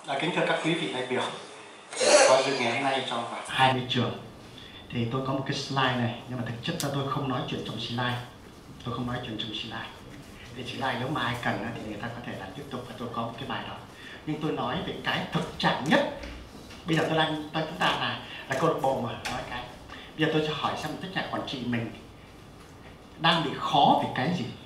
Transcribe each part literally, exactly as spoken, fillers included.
À, kính thưa các quý vị đại biểu, có dự ngày hôm nay cho hai mươi trường thì tôi có một cái slide này, nhưng mà thực chất ra tôi không nói chuyện trong slide, tôi không nói chuyện trong slide. Thì slide nếu mà ai cần thì người ta có thể là tiếp tục, và tôi có một cái bài đó. Nhưng tôi nói về cái thực trạng nhất. Bây giờ tôi đang, tôi, chúng ta là là câu lạc bộ mà nói cái. Bây giờ tôi sẽ hỏi xem tất cả quản trị mình đang bị khó về cái gì.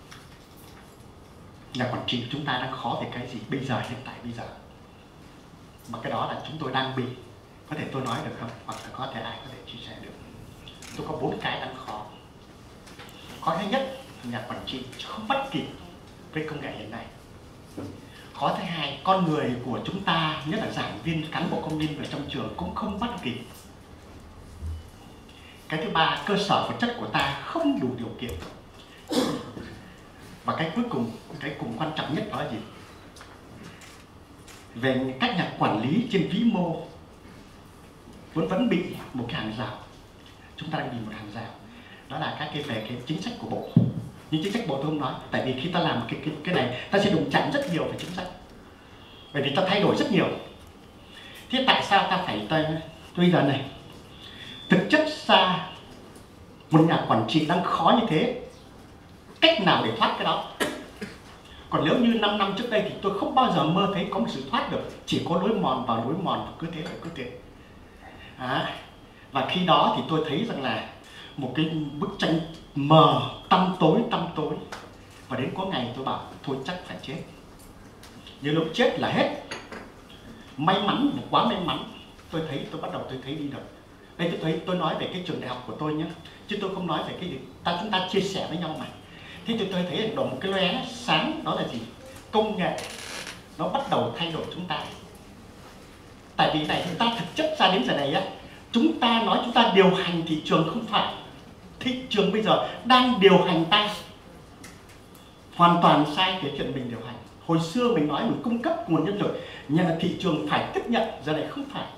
Nhà quản trị chúng ta đang khó về cái gì bây giờ, hiện tại bây giờ. Mà cái đó là chúng tôi đang bị. Có thể tôi nói được không? Hoặc là có thể ai có thể chia sẻ được. Tôi có bốn cái đang khó. Khó thứ nhất, nhà quản trị không bắt kịp với công nghệ hiện nay. Khó thứ hai, con người của chúng ta, nhất là giảng viên, cán bộ công nhân ở trong trường cũng không bắt kịp. Cái thứ ba, cơ sở vật chất của ta không đủ điều kiện. Và cái cuối cùng, cái cùng quan trọng nhất đó là gì? Về các nhà quản lý trên vĩ mô vẫn vẫn bị một cái hàng rào. Chúng ta đang bị một hàng rào. Đó là các cái về cái chính sách của bộ. Nhưng chính sách bộ tôi không nói, tại vì khi ta làm cái cái, cái này, ta sẽ đụng chạm rất nhiều về chính sách. Bởi vì ta thay đổi rất nhiều. Thế tại sao ta phải ta, bây giờ này, thực chất ra một nhà quản trị đang khó như thế, cách nào để thoát cái đó? Còn nếu như năm năm trước đây thì tôi không bao giờ mơ thấy có một sự thoát được, chỉ có lối mòn vào lối mòn, và cứ thế là cứ thế. À, và khi đó thì tôi thấy rằng là một cái bức tranh mờ, tăm tối, tăm tối. Và đến có ngày tôi bảo thôi chắc phải chết. Nhưng lúc chết là hết. May mắn, quá may mắn, tôi thấy, tôi bắt đầu tôi thấy đi được. Đây tôi thấy, tôi nói về cái trường đại học của tôi nhé, chứ tôi không nói về cái gì. Ta chúng ta chia sẻ với nhau mà. Thế thì tôi thấy đổ một cái lóe sáng, đó là gì? Công nghệ nó bắt đầu thay đổi chúng ta. Tại vì này, chúng ta thực chất ra đến giờ này á, chúng ta nói chúng ta điều hành thị trường, không phải. Thị trường bây giờ đang điều hành ta. Hoàn toàn sai cái chuyện mình điều hành. Hồi xưa mình nói mình cung cấp nguồn nhân lực, nhưng là thị trường phải tiếp nhận, giờ này không phải.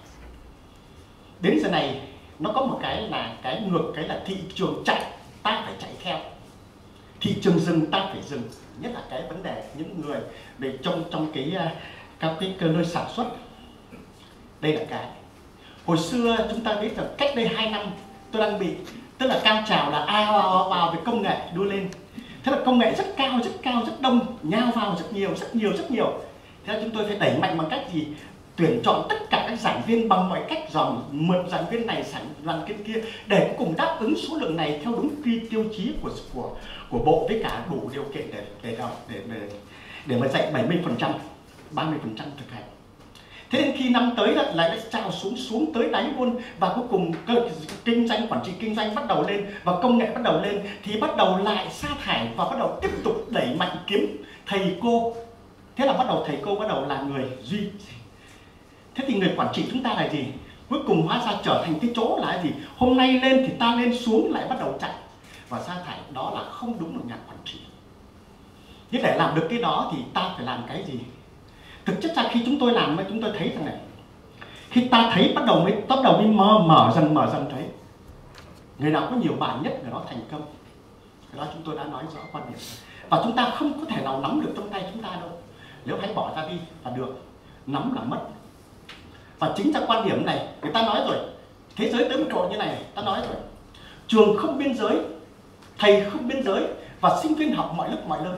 Đến giờ này nó có một cái là cái ngược, cái là thị trường chạy, ta phải chạy theo. Thị trường dừng, ta phải dừng. Nhất là cái vấn đề những người về trong trong cái các cái cơ nơi sản xuất. Đây là cái. Hồi xưa chúng ta biết là cách đây hai năm tôi đang bị, tức là cao trào là ao vào, vào về công nghệ đưa lên. Thế là công nghệ rất cao, rất cao, rất đông, nhao vào rất nhiều, rất nhiều, rất nhiều. Thế là chúng tôi phải đẩy mạnh bằng cách gì? Tuyển chọn tất cả các giảng viên bằng mọi cách, dòng mượn giảng viên này, giảng viên kia, để cuối cùng đáp ứng số lượng này theo đúng quy tiêu chí của của của bộ, với cả đủ điều kiện để để để để, để mà dạy bảy mươi phần trăm, ba mươi phần trăm thực hành. Thế đến khi năm tới lại lại trào xuống xuống tới đáy luôn, và cuối cùng cơ, kinh doanh, quản trị kinh doanh bắt đầu lên và công nghệ bắt đầu lên, thì bắt đầu lại sa thải và bắt đầu tiếp tục đẩy mạnh kiếm thầy cô. Thế là bắt đầu thầy cô bắt đầu là người duy. Thế thì người quản trị chúng ta là gì? Cuối cùng hóa ra trở thành cái chỗ là gì? Hôm nay lên thì ta lên, xuống lại bắt đầu chạy và sa thải. Đó là không đúng một nhà quản trị. Thế để làm được cái đó thì ta phải làm cái gì? Thực chất ra khi chúng tôi làm, chúng tôi thấy rằng này, khi ta thấy bắt đầu mới bắt đầu mới mở, mở dần mở dần thấy người nào có nhiều bài nhất người đó thành công. Cái đó chúng tôi đã nói rõ quan điểm. Và chúng ta không có thể nào nắm được trong tay chúng ta đâu. Nếu hãy bỏ ra đi là được, nắm là mất. Và chính ra quan điểm này, người ta nói rồi, thế giới tới mức độ như này, ta nói rồi, trường không biên giới, thầy không biên giới, và sinh viên học mọi lúc mọi nơi.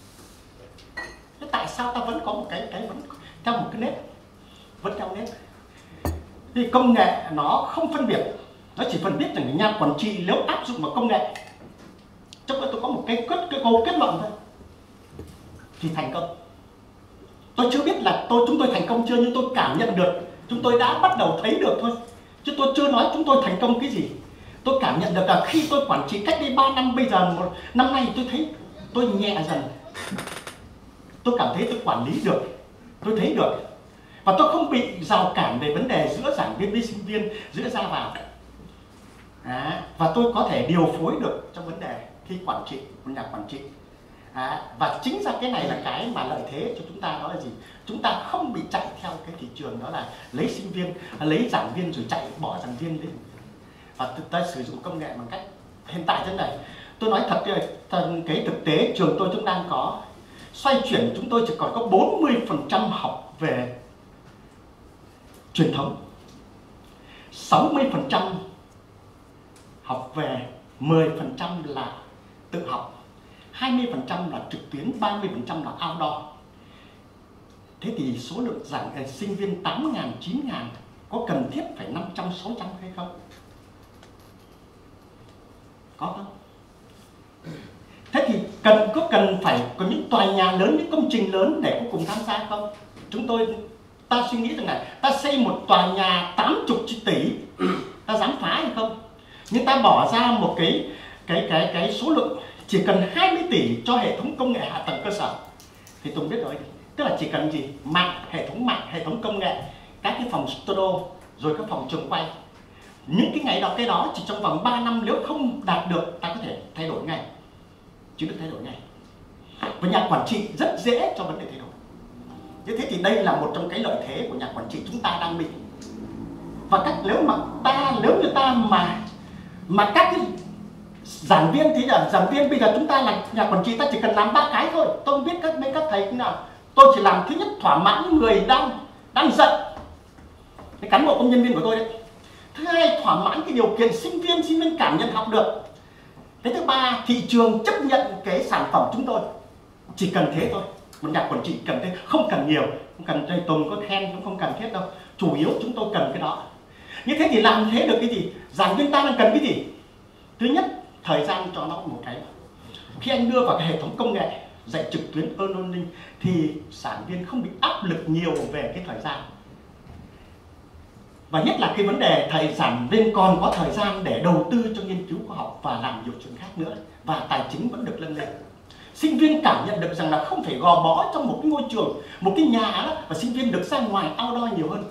Thế tại sao ta vẫn có một cái cái vẫn theo một cái nét, vẫn theo nét? Thì công nghệ nó không phân biệt, nó chỉ phân biết rằng nhà quản trị nếu áp dụng vào công nghệ, trong đó tôi có một cái kết cái câu kết luận thôi, thì thành công. Tôi chưa biết là tôi chúng tôi thành công chưa, nhưng tôi cảm nhận được, chúng tôi đã bắt đầu thấy được thôi, chứ tôi chưa nói chúng tôi thành công cái gì. Tôi cảm nhận được là khi tôi quản trị cách đây ba năm, bây giờ một năm nay tôi thấy tôi nhẹ dần. Tôi cảm thấy tôi quản lý được, tôi thấy được. Và tôi không bị rào cản về vấn đề giữa giảng viên với sinh viên, giữa ra vào. À, và tôi có thể điều phối được trong vấn đề khi quản trị, một nhà quản trị. À, và chính ra cái này là cái mà lợi thế cho chúng ta, đó là gì? Chúng ta không bị chạy theo cái thị trường, đó là lấy sinh viên, lấy giảng viên rồi chạy bỏ giảng viên đi. Và ta sử dụng công nghệ bằng cách hiện tại thế này. Tôi nói thật cái thực tế trường tôi chúng đang có xoay chuyển, chúng tôi chỉ còn có bốn mươi phần trăm học về truyền thống, sáu mươi phần trăm học về, mười phần trăm là tự học, hai mươi phần trăm là trực tuyến, ba mươi phần trăm là outdoor. Thế thì số lượng giảng uh, sinh viên tám nghìn, chín nghìn có cần thiết phải năm trăm, sáu trăm hay không? Có không? Thế thì cần có cần phải có những tòa nhà lớn, những công trình lớn để cùng tham gia không? Chúng tôi ta suy nghĩ rằng này, ta xây một tòa nhà tám mươi tỷ, ta dám phá hay không? Nhưng ta bỏ ra một cái cái cái cái số lượng chỉ cần hai mươi tỷ cho hệ thống công nghệ hạ tầng cơ sở. Thì Tùng biết rồi, tức là chỉ cần gì? Mạng, hệ thống mạng, hệ thống công nghệ, các cái phòng studio, rồi các phòng trường quay. Những cái ngày đó, cái đó chỉ trong vòng ba năm nếu không đạt được, ta có thể thay đổi ngay, chứ được thay đổi ngay. Và nhà quản trị rất dễ cho vấn đề thay đổi. Như thế thì đây là một trong cái lợi thế của nhà quản trị chúng ta đang bị. Và các nếu mà ta nếu như ta mà mà các cái giảng viên thì là giảng viên bây giờ chúng ta là nhà quản trị, ta chỉ cần làm ba cái thôi. Tôi không biết các mấy các thầy thế nào. Tôi chỉ làm thứ nhất thỏa mãn những người đang đang giận, cái cán bộ công nhân viên của tôi đấy. Thứ hai, thỏa mãn cái điều kiện sinh viên sinh viên cảm nhận học được. Cái thứ ba, thị trường chấp nhận cái sản phẩm chúng tôi. Chỉ cần thế thôi. Một nhà quản trị cần thế, không cần nhiều, không cần thầy Tùng có khen cũng không cần thiết đâu. Chủ yếu chúng tôi cần cái đó. Như thế thì làm thế được cái gì? Giảng viên ta đang cần cái gì? Thứ nhất, thời gian cho nó một cái. Khi anh đưa vào cái hệ thống công nghệ dạy trực tuyến e-learning thì giảng viên không bị áp lực nhiều về cái thời gian. Và nhất là cái vấn đề thầy giảng viên còn có thời gian để đầu tư cho nghiên cứu khoa học và làm nhiều chuyện khác nữa, và tài chính vẫn được nâng lên. Sinh viên cảm nhận được rằng là không phải gò bó trong một cái ngôi trường, một cái nhà đó, và sinh viên được ra ngoài outdoor nhiều hơn.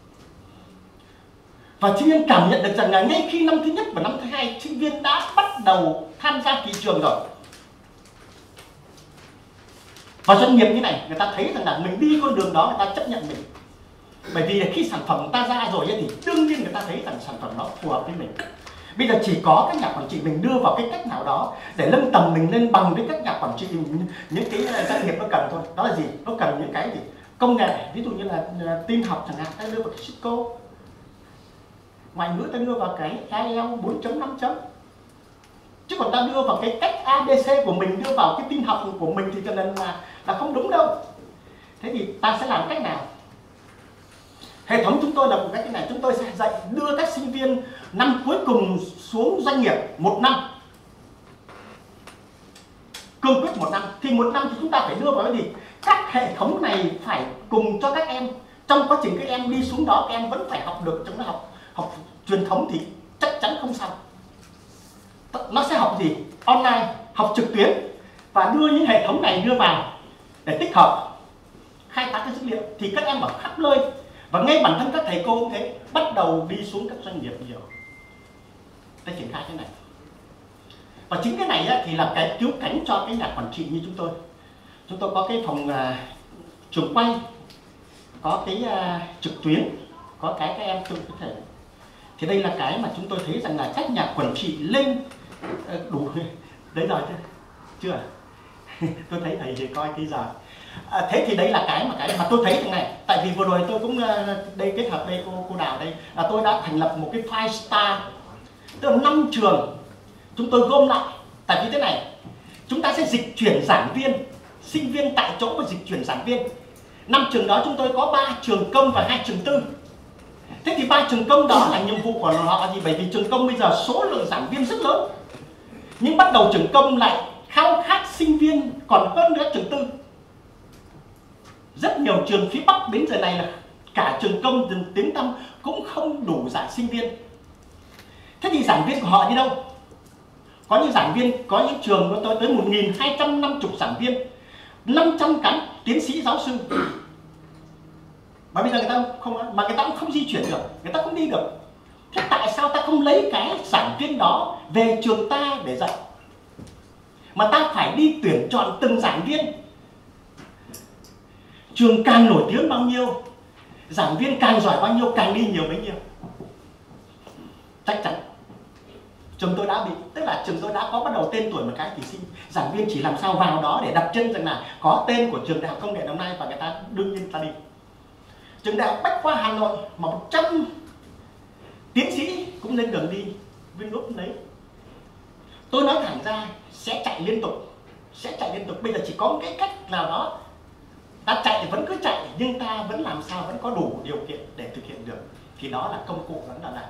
Và sinh viên cảm nhận được rằng là ngay khi năm thứ nhất và năm thứ hai, sinh viên đã bắt đầu tham gia thị trường rồi. Và doanh nghiệp như này, người ta thấy rằng là mình đi con đường đó, người ta chấp nhận mình. Bởi vì khi sản phẩm ta ra rồi thì đương nhiên người ta thấy rằng sản phẩm nó phù hợp với mình. Bây giờ chỉ có các nhà quản trị mình đưa vào cái cách nào đó để nâng tầm mình lên bằng với các nhà quản trị những cái doanh nghiệp nó cần thôi. Đó là gì? Nó cần những cái gì? Công nghệ, ví dụ như là tin học chẳng hạn, ta đưa vào cái Cisco. Ngoại ngữ ta đưa vào cái ai eo bốn chấm năm chấm. Chứ còn ta đưa vào cái cách a bê xê của mình, đưa vào cái tin học của mình thì cho nên là, là không đúng đâu. Thế thì ta sẽ làm cách nào? Hệ thống chúng tôi là một cách này, chúng tôi sẽ dạy đưa các sinh viên năm cuối cùng xuống doanh nghiệp một năm. Cương quyết một năm. Thì một năm thì chúng ta phải đưa vào cái gì? Các hệ thống này phải cùng cho các em. Trong quá trình các em đi xuống đó, các em vẫn phải học được. Trong đó học, học truyền thống thì chắc chắn không xong. Nó sẽ học gì? Online, học trực tuyến. Và đưa những hệ thống này đưa vào để tích hợp, khai thác cái dữ liệu. Thì các em ở khắp nơi. Và ngay bản thân các thầy cô cũng thế, bắt đầu đi xuống các doanh nghiệp nhiều. Ta triển khai cái này. Và chính cái này á, thì là cái cứu cánh cho cái nhà quản trị như chúng tôi. Chúng tôi có cái phòng uh, trường quay, có cái uh, trực tuyến, có cái các em tự có thể. Thì đây là cái mà chúng tôi thấy rằng là các nhà quản trị lên uh, đủ. Đấy rồi chưa? Chưa? Tôi thấy thầy thì coi cái giờ. À, thế thì đấy là cái mà cái mà tôi thấy thế này. Tại vì vừa rồi tôi cũng đây kết hợp đây cô cô Đào đây là tôi đã thành lập một cái five star, tức là năm trường chúng tôi gom lại. Tại vì thế này, chúng ta sẽ dịch chuyển giảng viên, sinh viên tại chỗ và dịch chuyển giảng viên. Năm trường đó chúng tôi có ba trường công và hai trường tư. Thế thì ba trường công đó là nhiệm vụ của họ gì? Bởi vì trường công bây giờ số lượng giảng viên rất lớn, nhưng bắt đầu trường công lại khao khát sinh viên còn hơn nữa trường tư. Rất nhiều trường phía Bắc đến giờ này là cả trường công tiếng tăm cũng không đủ giảng sinh viên. Thế thì giảng viên của họ đi đâu? Có những giảng viên, có những trường có tới, tới một nghìn hai trăm năm mươi giảng viên, năm trăm cán tiến sĩ giáo sư. Mà bây giờ người ta không, mà người ta cũng không di chuyển được, người ta không đi được. Thế tại sao ta không lấy cái giảng viên đó về trường ta để dạy? Mà ta phải đi tuyển chọn từng giảng viên. Trường càng nổi tiếng bao nhiêu, giảng viên càng giỏi bao nhiêu, càng đi nhiều bấy nhiêu. Chắc chắn. Trường tôi đã bị, tức là trường tôi đã có bắt đầu tên tuổi một cái thì sinh giảng viên chỉ làm sao vào đó để đặt chân rằng là có tên của trường Đại học Công nghệ Đồng Nai và người ta đương nhiên ta đi. trường đại học Bách khoa Hà Nội mà một trăm tiến sĩ cũng lên đường đi Vingroup lấy. Tôi nói thẳng ra sẽ chạy liên tục, sẽ chạy liên tục. Bây giờ chỉ có một cái cách nào đó, ta chạy thì vẫn cứ chạy, nhưng ta vẫn làm sao vẫn có đủ điều kiện để thực hiện được. Thì đó là công cụ, vẫn là, là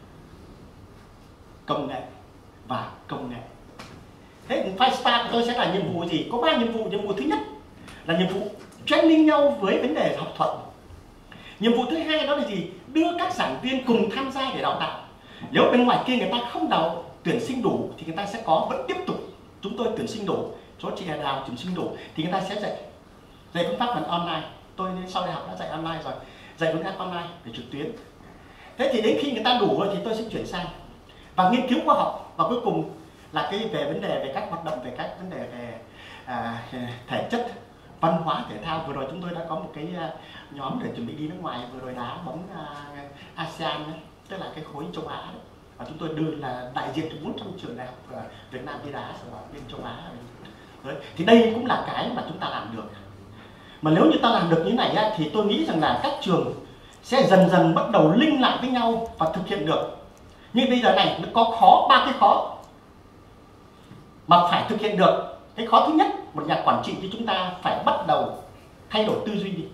công nghệ và công nghệ. Thế Five Star của tôi sẽ là nhiệm vụ gì? Có ba nhiệm vụ. Nhiệm vụ thứ nhất là nhiệm vụ training nhau với vấn đề học thuật. Nhiệm vụ thứ hai đó là gì? Đưa các giảng viên cùng tham gia để đào tạo. Nếu bên ngoài kia người ta không đào tuyển sinh đủ thì người ta sẽ có vẫn tiếp tục chúng tôi tuyển sinh đủ, số chị đào tuyển sinh đủ thì người ta sẽ dạy dạy phương pháp bằng online. Tôi sau đại học đã dạy online rồi, dạy phương pháp online để trực tuyến. Thế thì đến khi người ta đủ rồi thì tôi sẽ chuyển sang và nghiên cứu khoa học, và cuối cùng là cái về vấn đề về các hoạt động, về các vấn đề về à, thể chất, văn hóa, thể thao. Vừa rồi chúng tôi đã có một cái uh, nhóm để chuẩn bị đi nước ngoài, vừa rồi đá bóng uh, ASEAN đấy, tức là cái khối châu Á đấy. Và chúng tôi đưa là đại diện cho bốn trăm trường đại học uh, Việt Nam đi đá ở bên châu Á đấy. Thì đây cũng là cái mà chúng ta làm được. Mà nếu như ta làm được như này á, thì tôi nghĩ rằng là các trường sẽ dần dần bắt đầu link lại với nhau và thực hiện được. Nhưng bây giờ này nó có khó, ba cái khó mà phải thực hiện được. Cái khó thứ nhất, một nhà quản trị như chúng ta phải bắt đầu thay đổi tư duy đi.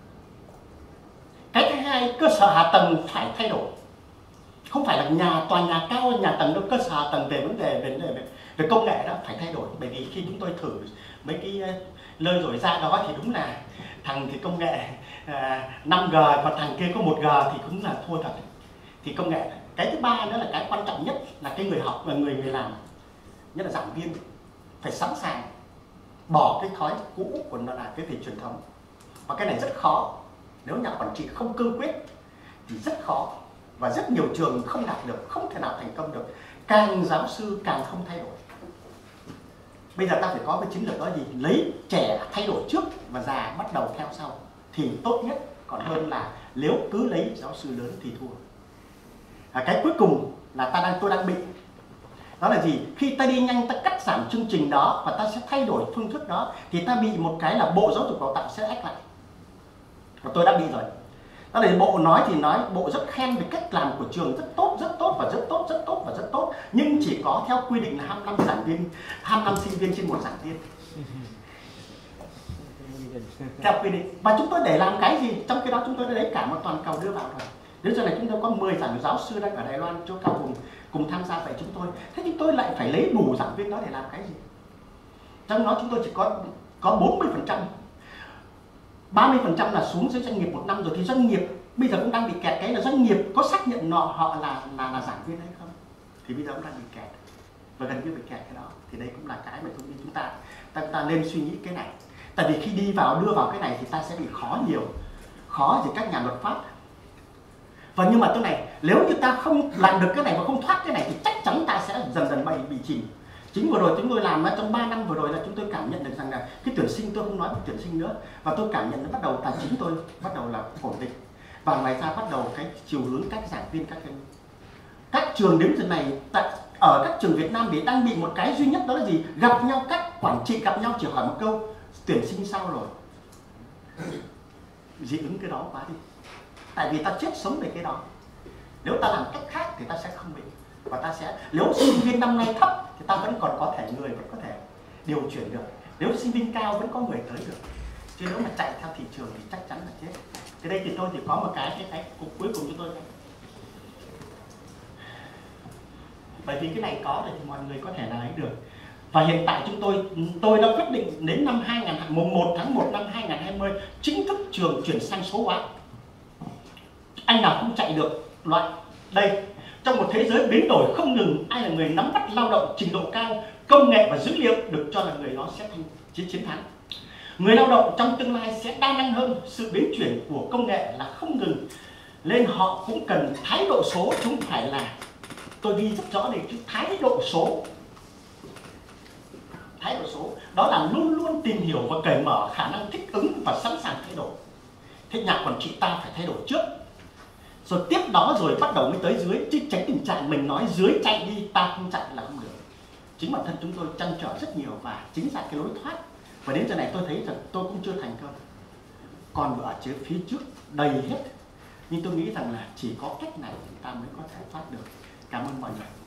Cái thứ hai, cơ sở hạ tầng phải thay đổi. Không phải là nhà tòa nhà cao, nhà tầng đâu, cơ sở hạ tầng về vấn đề về, vấn đề về, về công nghệ đó phải thay đổi. Bởi vì khi chúng tôi thử mấy cái lời rồi ra đó thì đúng là thằng thì công nghệ à, năm G, còn thằng kia có một G thì cũng là thua thật. Thì công nghệ. Cái thứ ba nữa là cái quan trọng nhất là cái người học và người người làm, nhất là giảng viên phải sẵn sàng bỏ cái thói cũ của nó là cái về truyền thống. Và cái này rất khó. Nếu nhà quản trị không cương quyết thì rất khó, và rất nhiều trường không đạt được, không thể nào thành công được. Càng giáo sư càng không thay đổi. Bây giờ ta phải có cái chiến lược đó gì? Lấy trẻ thay đổi trước và già bắt đầu theo sau thì tốt nhất, còn hơn là nếu cứ lấy giáo sư lớn thì thua. À, cái cuối cùng là ta đang tôi đang bị đó là gì? Khi ta đi nhanh, ta cắt giảm chương trình đó và ta sẽ thay đổi phương thức đó thì ta bị một cái là Bộ Giáo dục Đào tạo sẽ ách lại. Và tôi đã bị rồi. Đó là bộ nói thì nói, bộ rất khen về cách làm của trường, rất tốt, rất tốt và rất tốt, rất tốt và rất tốt, nhưng chỉ có theo quy định là hai mươi lăm giảng viên, hai mươi lăm sinh viên trên một giảng viên. Theo quy định. Và chúng tôi để làm cái gì? Trong khi đó chúng tôi đã lấy cả một toàn cầu đưa vào rồi. Đến giờ này chúng tôi có mười giảng giáo sư đang ở Đài Loan, chỗ cao vùng cùng tham gia với chúng tôi. Thế chúng tôi lại phải lấy đủ giảng viên đó để làm cái gì? Trong đó chúng tôi chỉ có có bốn mươi phần trăm, ba mươi phần trăm là xuống dưới doanh nghiệp một năm rồi, thì doanh nghiệp bây giờ cũng đang bị kẹt cái là doanh nghiệp có xác nhận nọ họ là là là giảng viên hay không, thì bây giờ cũng đang bị kẹt và gần như bị kẹt cái đó. Thì đây cũng là cái mà thông tin chúng ta ta, ta nên suy nghĩ cái này. Tại vì khi đi vào đưa vào cái này thì ta sẽ bị khó nhiều, khó thì các nhà luật pháp. Và nhưng mà tôi này, nếu như ta không làm được cái này và không thoát cái này thì chắc chắn ta sẽ dần dần bị bị chìm. Chính vừa rồi chúng tôi làm trong ba năm vừa rồi là chúng tôi cảm nhận được rằng là cái tuyển sinh, tôi không nói về tuyển sinh nữa, và tôi cảm nhận nó bắt đầu tài chính tôi bắt đầu là ổn định. Và ngoài ra bắt đầu cái chiều hướng các giảng viên, các cái, các trường đến giờ này tại, ở các trường Việt Nam thì đang bị một cái duy nhất, đó là gì? Gặp nhau, các quản trị gặp nhau chỉ hỏi một câu tuyển sinh sao rồi, dị ứng cái đó quá đi. Tại vì ta chết sống về cái đó. Nếu ta làm cách khác thì ta sẽ không bị. Và ta sẽ, nếu sinh viên năm nay thấp thì ta vẫn còn có thể, người vẫn có thể điều chuyển được. Nếu sinh viên cao vẫn có người tới được. Chứ nếu mà chạy theo thị trường thì chắc chắn là chết. Thì đây thì tôi chỉ có một cái cái, cái cuối cùng cho tôi. Bởi vì cái này có thì mọi người có thể là ấy được. Và hiện tại chúng tôi tôi đã quyết định đến năm hai nghìn không trăm hai mươi, một tháng một năm hai nghìn không trăm hai mươi chính thức trường chuyển sang số hóa. Anh nào cũng chạy được loại đây. Trong một thế giới biến đổi không ngừng, ai là người nắm bắt lao động trình độ cao, công nghệ và dữ liệu được cho là người đó sẽ thành chiến chiến thắng. Người lao động trong tương lai sẽ đa năng hơn, sự biến chuyển của công nghệ là không ngừng, nên họ cũng cần thái độ số, chứ không phải là, tôi ghi rất rõ để chữ thái độ số. Thái độ số đó là luôn luôn tìm hiểu và cởi mở, khả năng thích ứng và sẵn sàng thay đổi. Thế nhà quản trị ta phải thay đổi trước, rồi tiếp đó rồi bắt đầu mới tới dưới, chứ tránh tình trạng mình nói dưới chạy đi, ta không chạy là không được. Chính bản thân chúng tôi trăn trở rất nhiều và chính là cái lối thoát. Và đến giờ này tôi thấy rằng tôi cũng chưa thành công. còn ở phía phía trước đầy hết. Nhưng tôi nghĩ rằng là chỉ có cách này chúng ta mới có thể thoát được. Cảm ơn mọi người.